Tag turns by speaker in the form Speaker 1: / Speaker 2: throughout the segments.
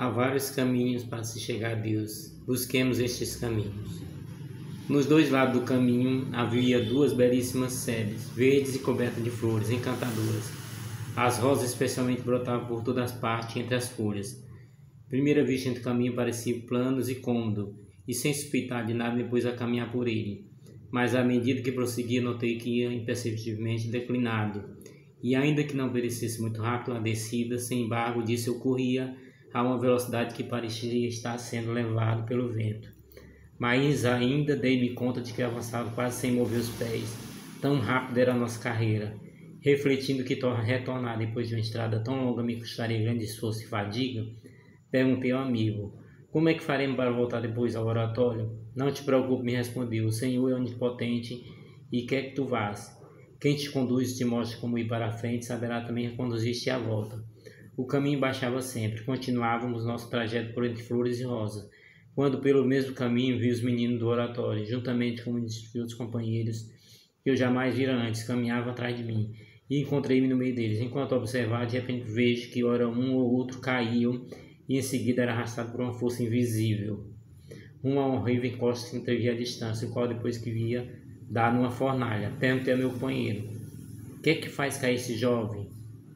Speaker 1: Há vários caminhos para se chegar a Deus. Busquemos estes caminhos. Nos dois lados do caminho havia duas belíssimas sedes, verdes e cobertas de flores encantadoras. As rosas especialmente brotavam por todas as partes entre as folhas. Primeira vista entre o caminho parecia plano e cômodo, e sem suspeitar de nada depois a caminhar por ele. Mas à medida que prosseguia notei que ia imperceptivelmente declinado, e ainda que não parecesse muito rápido a descida, sem embargo disso ocorria a uma velocidade que parecia estar sendo levado pelo vento. Mas ainda dei-me conta de que avançava quase sem mover os pés. Tão rápida era a nossa carreira. Refletindo que retornar depois de uma estrada tão longa me custaria grande esforço e fadiga, perguntei ao amigo: como é que faremos para voltar depois ao oratório? Não te preocupes, me respondeu. O Senhor é onipotente e quer que tu vás. Quem te conduz e te mostra como ir para a frente saberá também conduzir-te à volta. O caminho baixava sempre. Continuávamos nosso trajeto por entre flores e rosas, quando pelo mesmo caminho vi os meninos do oratório, juntamente com muitos outros companheiros que eu jamais vira antes, caminhavam atrás de mim, e encontrei-me no meio deles. Enquanto observava, de repente vejo que ora um ou outro caíam, e em seguida era arrastado por uma força invisível. Uma horrível encosta se entrevia à distância, o qual depois que via dar numa fornalha. Perguntei ao meu companheiro: o que é que faz cair esse jovem?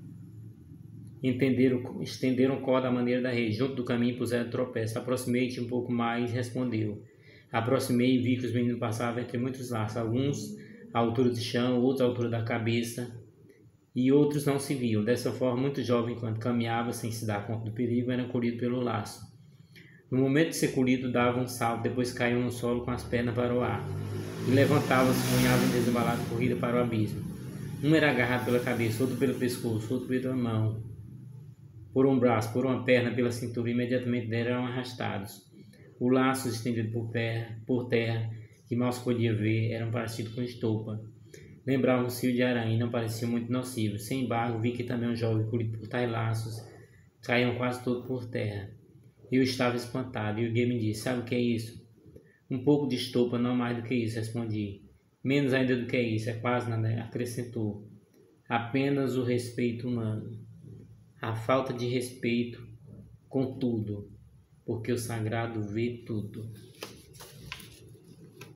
Speaker 1: Estenderam corda à maneira da rede. Junto do caminho puseram tropeço. Aproximei-te um pouco mais, respondeu. Aproximei e vi que os meninos passavam entre muitos laços, alguns à altura do chão, outros à altura da cabeça, e outros não se viam. Dessa forma, muito jovem, enquanto caminhava sem se dar conta do perigo, era colhido pelo laço. No momento de ser colhido, dava um salto, depois caiu no solo com as pernas para o ar, e levantava-se, punhava em desembalada corrida para o abismo. Um era agarrado pela cabeça, outro pelo pescoço, outro pela mão, por um braço, por uma perna, pela cintura, e imediatamente eram arrastados. O laço estendido por terra, que mal se podia ver, eram parecidos com estopa. Lembravam um cio de aranha e não pareciam muito nocivos. Sem embargo, vi que também um jovem colhido por tais laços caíam quase todos por terra. Eu estava espantado e o guia me disse: sabe o que é isso? Um pouco de estopa, não mais do que isso, respondi. Menos ainda do que isso, é quase nada, acrescentou. Apenas o respeito humano. A falta de respeito com tudo, porque o sagrado vê tudo.